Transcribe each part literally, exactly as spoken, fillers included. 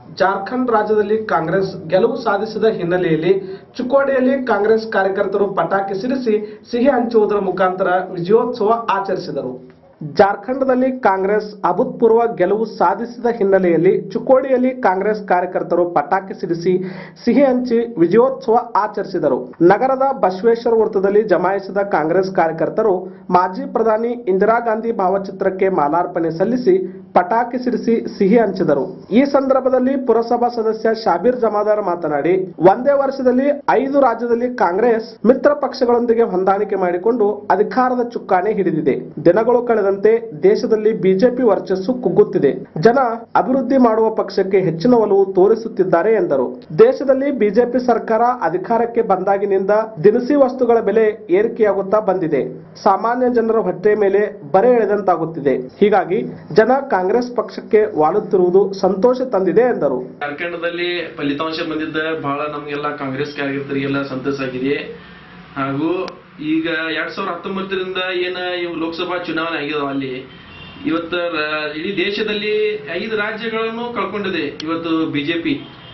ಜಾರ್ಖಂಡ್ ರಾಜ್ಯದಲ್ಲಿ ಕಾಂಗ್ರೆಸ್ ಗೆಲುವು ಸಾಧಿಸಿದ ಹಿನ್ನೆಲೆಯಲ್ಲಿ ಚಿಕ್ಕೋಡಿಯಲ್ಲಿ ಕಾಂಗ್ರೆಸ್ ಕಾರ್ಯಕರ್ತರು ಪಟಾಕಿ ಸಿಡಿಸಿ ಸಿಹಿ ಹಂಚುವುದರ ಮುಖಾಂತರ ವಿಜಯೋತ್ಸವ ಆಚರಿಸಿದರು. ಜಾರ್ಖಂಡ್ನಲ್ಲಿ ಕಾಂಗ್ರೆಸ್ ಅಭೂತಪೂರ್ವ ಗೆಲುವು ಸಾಧಿಸಿದ ಹಿನ್ನೆಲೆಯಲ್ಲಿ ಚಿಕ್ಕೋಡಿಯಲ್ಲಿ ಕಾಂಗ್ರೆಸ್ ಕಾರ್ಯಕರ್ತರು ಪಟಾಕಿ ಸಿಡಿಸಿ ಸಿಹಿ ಹಂಚಿ ವಿಜಯೋತ್ಸವ ಆಚರಿಸಿದರು. ನಗರದ ಬಸವೇಶ್ವರ ವೃತ್ತದಲ್ಲಿ ಜಮಾಯಿಸಿದ ಕಾಂಗ್ರೆಸ್ ಕಾರ್ಯಕರ್ತರು ಮಾಜಿ ಪ್ರಧಾನಿ ಇಂದಿರಾ ಗಾಂಧಿ ಭಾವಚಿತ್ರಕ್ಕೆ ಮಾಲಾರ್ಪಣೆ ಸಲ್ಲಿಸಿ ಪಟಾಕಿ ಸಿಡಿಸಿ ಸಿಹಿ ಹಂಚಿದರು. ಈ ಸಂದರ್ಭದಲ್ಲಿ ಪುರಸಭಾ ಸದಸ್ಯ ಶಾಬೀರ್ ಜಮಾದಾರ್ ಮಾತನಾಡಿ, ಒಂದೇ ವರ್ಷದಲ್ಲಿ ಐದು ರಾಜ್ಯದಲ್ಲಿ ಕಾಂಗ್ರೆಸ್ ಮಿತ್ರ ಪಕ್ಷಗಳೊಂದಿಗೆ ಹೊಂದಾಣಿಕೆ ಮಾಡಿಕೊಂಡು ಅಧಿಕಾರದ ಚುಕ್ಕಾಣಿ ಹಿಡಿದಿದೆ. ದಿನಗಳು ಕಳೆದಂತೆ ದೇಶದಲ್ಲಿ ಬಿಜೆಪಿ ವರ್ಚಸ್ಸು ಕುಗ್ಗುತ್ತಿದೆ. ಜನ ಅಭಿವೃದ್ಧಿ ಮಾಡುವ ಪಕ್ಷಕ್ಕೆ ಹೆಚ್ಚಿನ ಒಲವು ತೋರಿಸುತ್ತಿದ್ದಾರೆ ಎಂದರು. ದೇಶದಲ್ಲಿ ಬಿಜೆಪಿ ಸರ್ಕಾರ ಅಧಿಕಾರಕ್ಕೆ ಬಂದಾಗಿನಿಂದ ದಿನಸಿ ವಸ್ತುಗಳ ಬೆಲೆ ಏರಿಕೆಯಾಗುತ್ತಾ ಬಂದಿದೆ. ಸಾಮಾನ್ಯ ಜನರ ಹೊಟ್ಟೆ ಮೇಲೆ ಬರೆ ಎಳೆದಂತಾಗುತ್ತಿದೆ. ಹೀಗಾಗಿ ಜನ ಕಾಂಗ್ರೆಸ್ ಪಕ್ಷಕ್ಕೆ ವಾಲುತ್ತಿರುವುದು ಸಂತೋಷ ತಂದಿದೆ ಎಂದರು. ಜಾರ್ಖಂಡದಲ್ಲಿ ಫಲಿತಾಂಶ ಬಂದಿದ್ದ ಬಹಳ ನಮಗೆಲ್ಲ ಕಾಂಗ್ರೆಸ್ ಕಾರ್ಯಕರ್ತರಿಗೆಲ್ಲ ಸಂತೋಷ ಆಗಿದೆ. ಹಾಗೂ ಈಗ ಎರಡ್ ಸಾವಿರದ ಹತ್ತೊಂಬತ್ತರಿಂದ ಏನ ಲೋಕಸಭಾ ಚುನಾವಣೆ ಆಗಿದಾವ, ಅಲ್ಲಿ ಇವತ್ತು ಇಡೀ ದೇಶದಲ್ಲಿ ಐದು ರಾಜ್ಯಗಳನ್ನು ಕಳ್ಕೊಂಡಿದೆ. ಇವತ್ತು ಬಿಜೆಪಿ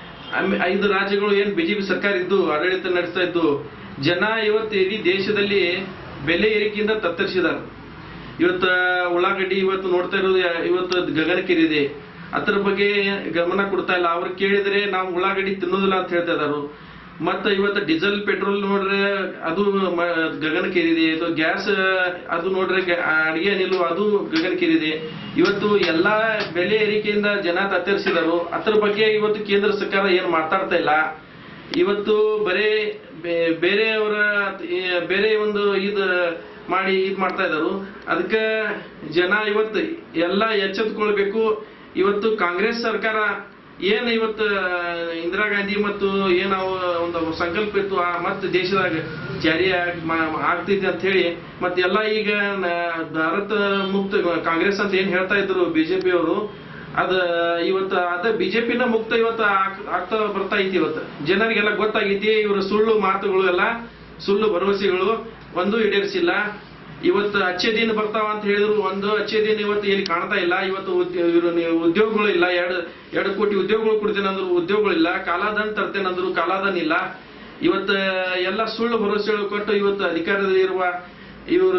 ಐದು ರಾಜ್ಯಗಳು ಏನ್ ಬಿಜೆಪಿ ಸರ್ಕಾರ ಇದ್ದು ಆಡಳಿತ ನಡೆಸ್ತಾ ಇದ್ದು, ಜನ ಇವತ್ತು ಇಡೀ ದೇಶದಲ್ಲಿ ಬೆಲೆ ಏರಿಕೆಯಿಂದ ತತ್ತರಿಸಿದ್ದಾರೆ. ಇವತ್ತು ಉಳ್ಳಾಗಡ್ಡಿ ಇವತ್ತು ನೋಡ್ತಾ ಇರೋದು ಇವತ್ತು ಗಗನಕ್ಕೇರಿದೆ. ಅದ್ರ ಬಗ್ಗೆ ಗಮನ ಕೊಡ್ತಾ ಇಲ್ಲ. ಅವ್ರು ಕೇಳಿದ್ರೆ ನಾವು ಉಳ್ಳಾಗಡ್ಡಿ ತಿನ್ನೋದಿಲ್ಲ ಅಂತ ಹೇಳ್ತಾ ಇದಾರು. ಮತ್ತ ಇವತ್ತು ಡೀಸೆಲ್ ಪೆಟ್ರೋಲ್ ನೋಡ್ರೆ ಅದು ಗಗನಕ್ಕೇರಿದೆ. ಇದು ಗ್ಯಾಸ್ ಅದು ನೋಡ್ರೆ ಅಡಿಗೆ ಅನಿಲು ಅದು ಗಗನಕ್ಕೇರಿದೆ. ಇವತ್ತು ಎಲ್ಲಾ ಬೆಲೆ ಏರಿಕೆಯಿಂದ ಜನ ತತ್ತರಿಸಿದರು. ಅದ್ರ ಬಗ್ಗೆ ಇವತ್ತು ಕೇಂದ್ರ ಸರ್ಕಾರ ಏನ್ ಮಾತಾಡ್ತಾ ಇಲ್ಲ. ಇವತ್ತು ಬರೇ ಬೇರೆಯವರ ಬೇರೆ ಒಂದು ಇದ್ ಮಾಡಿ ಇದ್ ಮಾಡ್ತಾ ಇದ್ದಾರು. ಅದಕ್ಕೆ ಜನ ಇವತ್ತು ಎಲ್ಲ ಎಚ್ಚೆತ್ಕೊಳ್ಬೇಕು. ಇವತ್ತು ಕಾಂಗ್ರೆಸ್ ಸರ್ಕಾರ ಏನ್ ಇವತ್ತು ಇಂದಿರಾ ಗಾಂಧಿ ಮತ್ತು ಏನ್ ಒಂದು ಸಂಕಲ್ಪ ಇತ್ತು ಮತ್ತೆ ದೇಶದಾಗ ಜಾರಿ ಆಗ್ತೈತಿ ಅಂತ ಹೇಳಿ ಮತ್ತೆ ಎಲ್ಲ ಈಗ ಭಾರತ ಮುಕ್ತ ಕಾಂಗ್ರೆಸ್ ಅಂತ ಏನ್ ಹೇಳ್ತಾ ಇದ್ರು ಬಿಜೆಪಿ ಅವರು, ಅದ ಇವತ್ತು ಅದ ಬಿಜೆಪಿನ ಮುಕ್ತ ಇವತ್ತು ಆಗ್ತಾ ಬರ್ತಾ ಐತಿ. ಇವತ್ತು ಜನರಿಗೆಲ್ಲ ಗೊತ್ತಾಗೈತಿ ಇವರು ಸುಳ್ಳು ಮಾತುಗಳು ಎಲ್ಲ ಸುಳ್ಳು ಭರವಸೆಗಳು ಒಂದು ಈಡೇರಿಸಿಲ್ಲ. ಇವತ್ತು ಅಚ್ಚೆ ದಿನ ಬರ್ತಾವ ಅಂತ ಹೇಳಿದ್ರು, ಒಂದು ಅಚ್ಚೆ ದಿನ ಇವತ್ತು ಎಲ್ಲಿ ಕಾಣ್ತಾ ಇಲ್ಲ. ಇವತ್ತು ಉದ್ಯೋಗಗಳು ಇಲ್ಲ. ಎರಡು ಎರಡು ಕೋಟಿ ಉದ್ಯೋಗಗಳು ಕೊಡ್ತೇನೆ ಅಂದ್ರು ಉದ್ಯೋಗಗಳಿಲ್ಲ. ಕಾಲಾದನ್ ತರ್ತೇನೆ ಅಂದ್ರು ಕಾಲಾದನ್ ಇಲ್ಲ. ಇವತ್ತು ಎಲ್ಲ ಸುಳ್ಳು ಭರವಸೆಗಳು ಕೊಟ್ಟು ಇವತ್ತು ಅಧಿಕಾರದಲ್ಲಿ ಇರುವ ಇವರು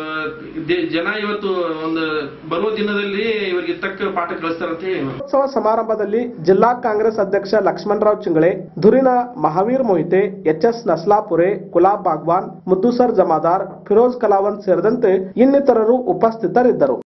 ಜನ ಇವತ್ತು ಒಂದು ಬರುವ ದಿನದಲ್ಲಿ ಇವರಿಗೆ ತಕ್ಕ ಪಾಠ ಕಳಿಸ್ತಾರೆ ಅಂತ ಹೇಳಿ. ಉತ್ಸವ ಸಮಾರಂಭದಲ್ಲಿ ಜಿಲ್ಲಾ ಕಾಂಗ್ರೆಸ್ ಅಧ್ಯಕ್ಷ ಲಕ್ಷ್ಮಣರಾವ್ ಚಿಂಗಳೆ, ಧುರಿನ ಮಹಾವೀರ್ ಮೊಹಿತೆ, ಎಚ್ ಎಸ್ ನಸ್ಲಾಪುರೆ, ಗುಲಾಬ್ ಬಾಗ್ವಾನ್, ಮುದ್ದುಸರ್ ಜಮಾದಾರ್, ಫಿರೋಜ್ ಕಲಾವಂತ್ ಸೇರಿದಂತೆ ಇನ್ನಿತರರು ಉಪಸ್ಥಿತರಿದ್ದರು.